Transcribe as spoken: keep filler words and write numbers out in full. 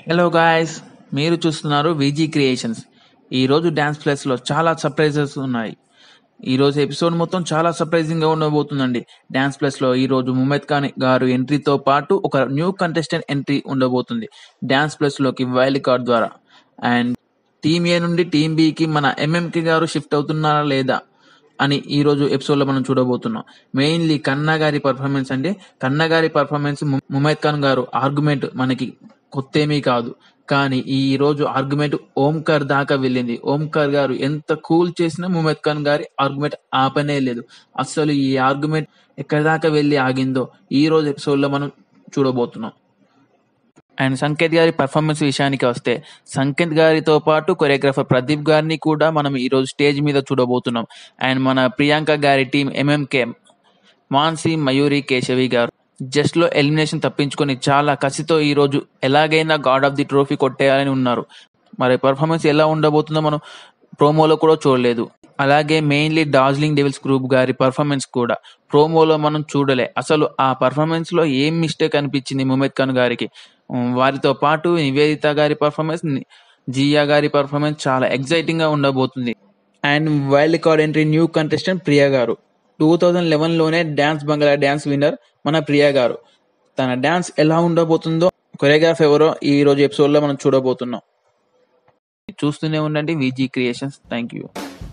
Hello guys, మీరు చూస్తున్నారు VG creations. ఈరోజు డ్యాన్స్ ప్లేస్లో చాలా సర్ప్రైజెస్ ఉన్నాయి. ఈరోజు ఎపిసోడ్ మొత్తం చాలా సర్ప్రైజింగ్గా ఉండబోతుందండి. డ్యాన్స్ ప్లేస్లో ఈరోజు ముమైత్ ఖాన్ గారు ఎంట్రీతో పాటు ఒక న్యూ కంటెస్టెంట్ ఎంట్రీ ఉండబోతుంది డ్యాన్స్ ప్లేస్లోకి వైల్డ్ కార్డ్ ద్వారా. అండ్ టీమ్ ఏ నుండి టీమ్ బికి మన ఎంఎంకే గారు షిఫ్ట్ అవుతున్నారా లేదా అని ఈ రోజు ఎపిసోడ్ లో మనం చూడబోతున్నాం. మెయిన్లీ కన్నా గారి పర్ఫార్మెన్స్ అండి. కన్నా గారి పర్ఫార్మెన్స్, ముమైత్ ఖాన్ గారు ఆర్గ్యుమెంట్ మనకి కొత్త ఏమీ కాదు, కానీ ఈ రోజు ఆర్గ్యుమెంట్ ఓంకార్ దాకా వెళ్ళింది. ఓంకార్ గారు ఎంత కూల్ చేసినా ముమైత్ ఖాన్ గారి ఆర్గ్యుమెంట్ ఆపనే లేదు. అసలు ఈ ఆర్గ్యుమెంట్ ఎక్కడి దాకా వెళ్ళి ఆగిందో ఈ రోజు ఎపిసోడ్ లో మనం చూడబోతున్నాం. అండ్ సంకేత్ గారి పర్ఫార్మెన్స్ విషయానికి వస్తే, సంకేత్ గారితో పాటు కొరియోగ్రాఫర్ ప్రదీప్ గారిని కూడా మనం ఈరోజు స్టేజ్ మీద చూడబోతున్నాం. అండ్ మన ప్రియాంక గారి టీం ఎంఎంకే, మాన్సి, మయూరి, కేశవి గారు జస్ట్ లో ఎలిమినేషన్ తప్పించుకొని చాలా కసితో ఈ రోజు ఎలాగైనా గాడ్ ఆఫ్ ది ట్రోఫీ కొట్టేయాలని ఉన్నారు. మరి పర్ఫార్మెన్స్ ఎలా ఉండబోతుందో మనం ప్రోమోలో కూడా చూడలేదు. అలాగే మెయిన్లీ డార్జిలింగ్ డెవిల్స్ గ్రూప్ గారి పర్ఫార్మెన్స్ కూడా ప్రోమోలో మనం చూడలే. అసలు ఆ పర్ఫార్మెన్స్ లో ఏం మిస్టేక్ అనిపించింది ముమైత్ ఖాన్ గారికి. వారితో పాటు నివేదిత గారి పర్ఫార్మెన్స్, జియా గారి పర్ఫార్మెన్స్ చాలా ఎగ్జైటింగ్ గా ఉండబోతుంది. And wild card entry new contestant Priya గారు. టూ థౌజండ్ లెవెన్ లోనే డాన్స్ బంగ్లా డాన్స్ విన్నర్ మన ప్రియా గారు. తన డాన్స్ ఎలా ఉండబోతుందో, కొరియోగ్రాఫ్ ఎవరో ఈ రోజు ఎపిసోడ్ లో మనం చూడబోతున్నాం. చూస్తూనే ఉండండి వీజీ క్రియేషన్స్. Thank you.